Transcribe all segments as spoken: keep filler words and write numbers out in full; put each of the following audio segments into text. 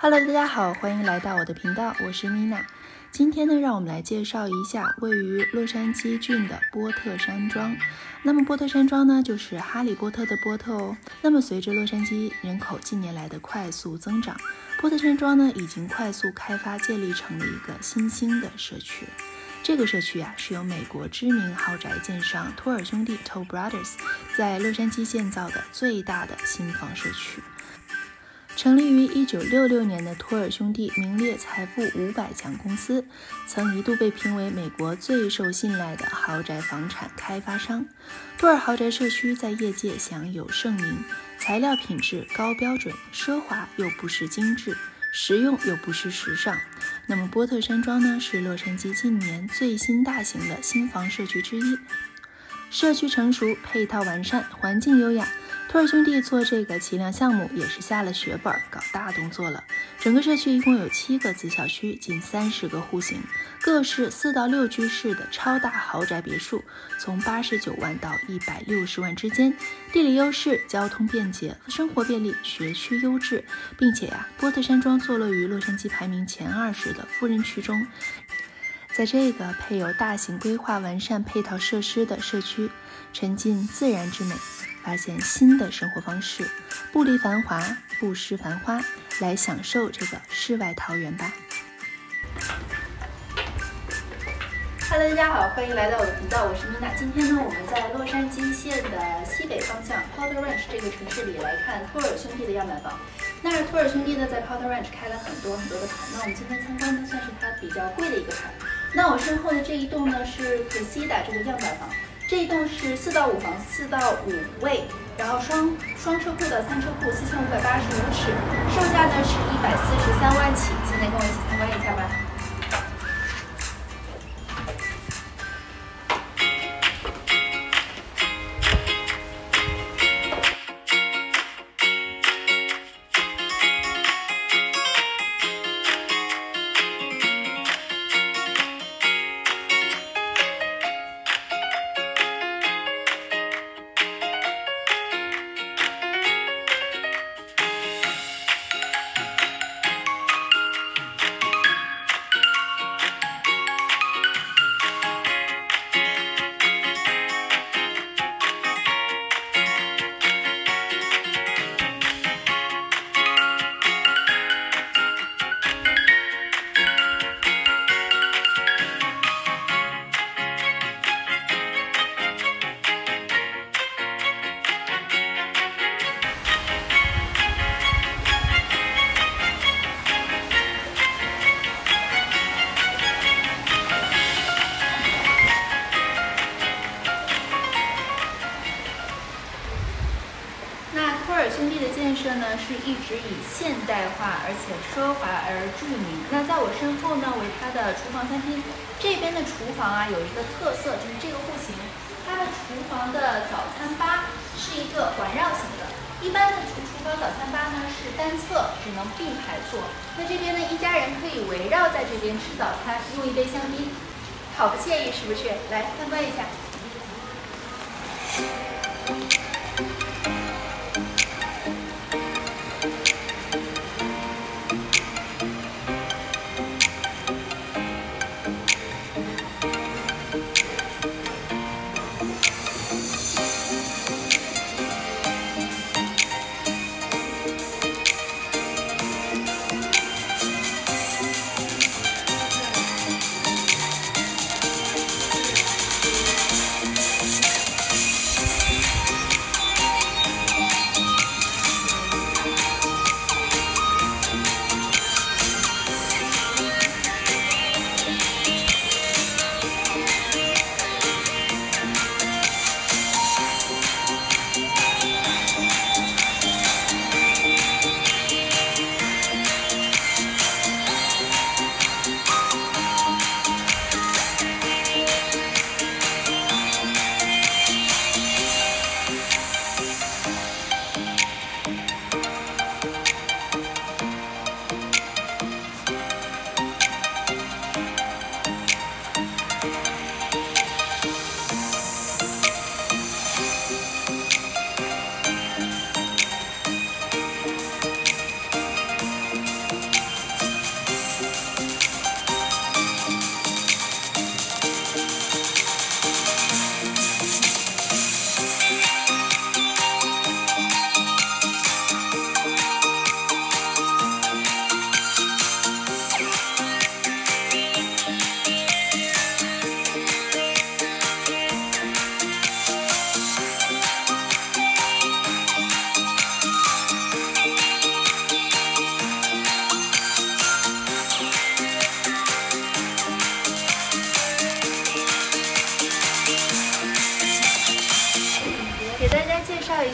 Hello， 大家好，欢迎来到我的频道，我是米娜。今天呢，让我们来介绍一下位于洛杉矶郡的波特山庄。那么波特山庄呢，就是哈利波特的波特哦。那么随着洛杉矶人口近年来的快速增长，波特山庄呢已经快速开发建立成了一个新兴的社区。这个社区啊，是由美国知名豪宅建商托尔兄弟 Toll Brothers 在洛杉矶建造的最大的新房社区。成立于一九六六年的托尔兄弟名列财富五百强公司，曾一度被评为美国最受信赖的豪宅房产开发商。托尔豪宅社区在业界享有盛名，材料品质高标准，奢华又不失精致，实用又不失时尚。那么波特山庄呢，是洛杉矶近年最新大型的新房社区之一。社区成熟，配套完善，环境优雅。托尔兄弟做这个骑量项目也是下了血本，搞大动作了。整个社区一共有七个子小区，近三十个户型，各是四到六居室的超大豪宅别墅，从八十九万到一百六十万之间。地理优势，交通便捷，生活便利，学区优质，并且呀、啊，波特山庄坐落于洛杉矶排名前二十的富人区中。在这个配有大型规划完善配套设施的社区，沉浸自然之美，发现新的生活方式，不离繁华，不失繁花，来享受这个世外桃源吧。Hello， 大家好，欢迎来到我的频道，我是米娜。今天呢，我们在洛杉矶县的西北方向 Porter Ranch 这个城市里来看托尔兄弟的样板房。那托尔兄弟呢，在 Porter Ranch 开了很多很多的盘，那我们今天参观呢，算是它比较贵的一个盘。那我身后的这一栋呢是 Cressida 这个样板房，这一栋是四到五房，四到五卫，然后双双车库的三车库，四千五百八十五尺，售价呢是一百四十三万起。现在跟我一起参观一下吧。兄弟的建设呢，是一直以现代化而且奢华而著名。那在我身后呢，为它的厨房餐厅。这边的厨房啊，有一个特色，就是这个户型，它的厨房的早餐吧是一个环绕型的。一般的厨厨房早餐吧呢是单侧，只能并排坐。那这边呢，一家人可以围绕在这边吃早餐，用一杯香槟，好不惬意，是不是？来参观一下。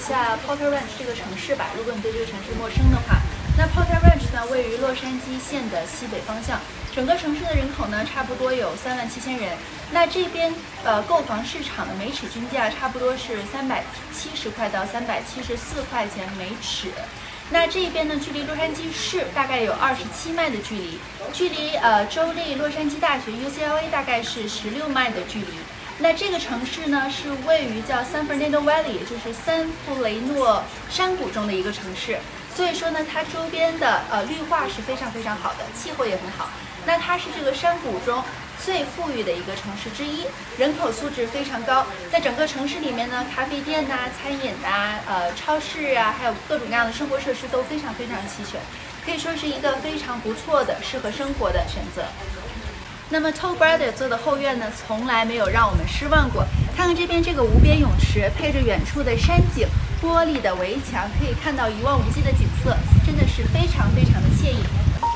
下 Porter Ranch 这个城市吧，如果你对这个城市陌生的话。那 Porter Ranch 呢，位于洛杉矶县的西北方向，整个城市的人口呢，差不多有三万七千人。那这边呃购房市场的每尺均价差不多是三百七十块到三百七十四块钱每尺。那这边呢，距离洛杉矶市大概有二十七迈的距离，距离呃州立洛杉矶大学 U C L A 大概是十六迈的距离。那这个城市呢，是位于叫 San Fernando Valley， 也就是三弗雷诺山谷中的一个城市。所以说呢，它周边的呃绿化是非常非常好的，气候也很好。那它是这个山谷中最富裕的一个城市之一，人口素质非常高。在整个城市里面呢，咖啡店呐、啊、餐饮呐、啊、呃超市啊，还有各种各样的生活设施都非常非常齐全，可以说是一个非常不错的适合生活的选择。那么 Toll Brothers 做的后院呢，从来没有让我们失望过。看看这边这个无边泳池，配着远处的山景，玻璃的围墙，可以看到一望无际的景色，真的是非常非常的惬意。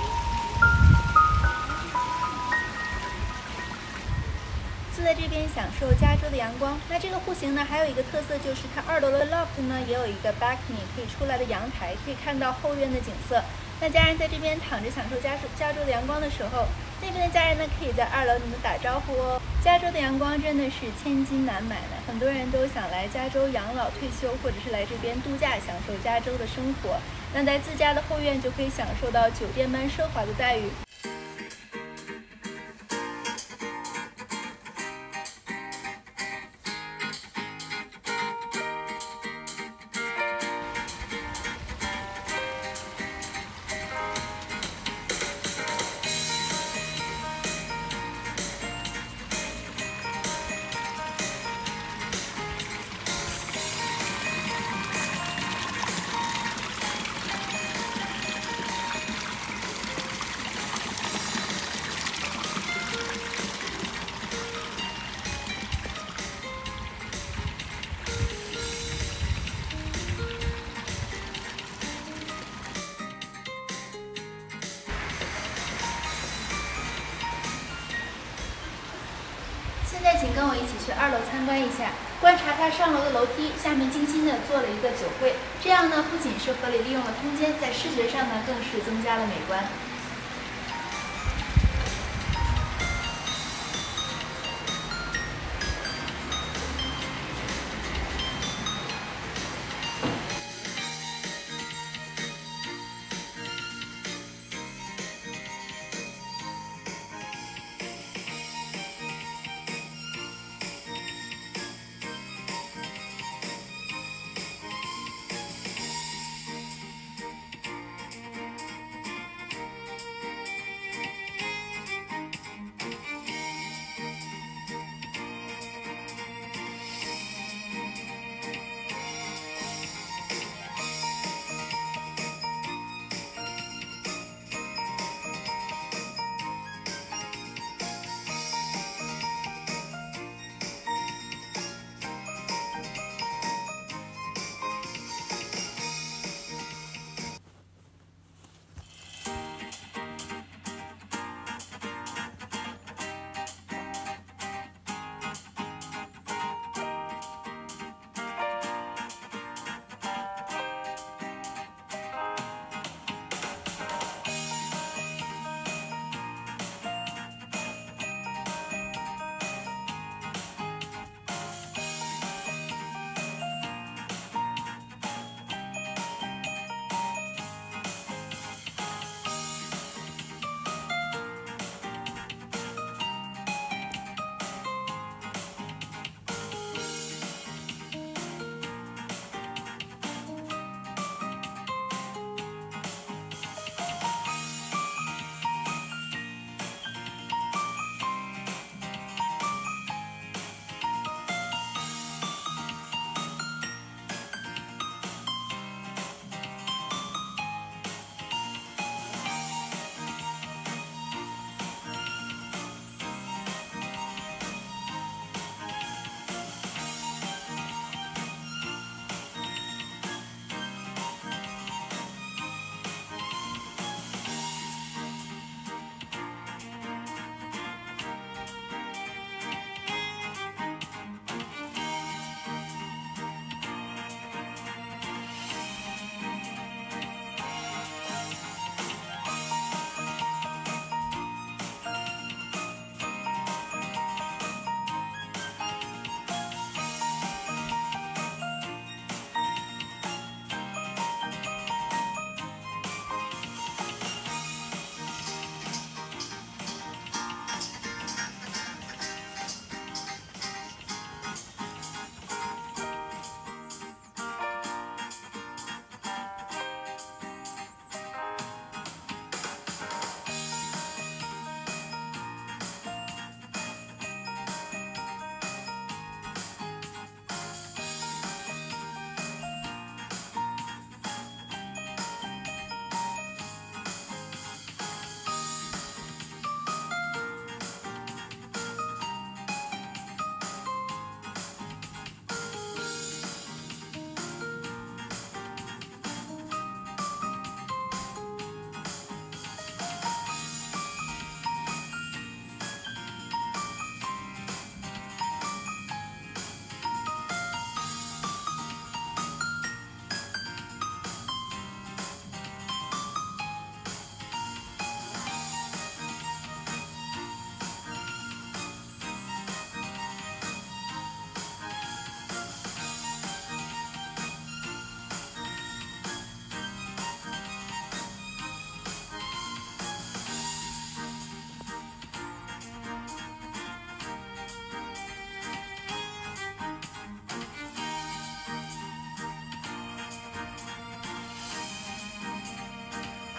坐在这边享受加州的阳光。那这个户型呢，还有一个特色就是它二楼的 loft 呢也有一个 balcony 可以出来的阳台，可以看到后院的景色。那家人在这边躺着享受加州加州的阳光的时候，那边的家人呢可以在二楼你们打招呼哦。加州的阳光真的是千金难买的，很多人都想来加州养老退休，或者是来这边度假享受加州的生活。那在自家的后院就可以享受到酒店般奢华的待遇。现在请跟我一起去二楼参观一下，观察它上楼的楼梯，下面精心的做了一个酒柜，这样呢不仅是合理利用了空间，在视觉上呢更是增加了美观。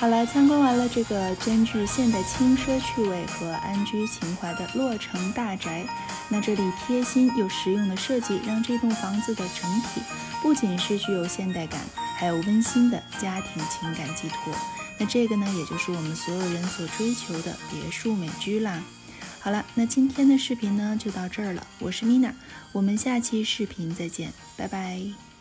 好了，参观完了这个兼具现代轻奢趣味和安居情怀的洛城大宅，那这里贴心又实用的设计，让这栋房子的整体不仅是具有现代感，还有温馨的家庭情感寄托。那这个呢，也就是我们所有人所追求的别墅美居啦。好了，那今天的视频呢就到这儿了，我是 Mina， 我们下期视频再见，拜拜。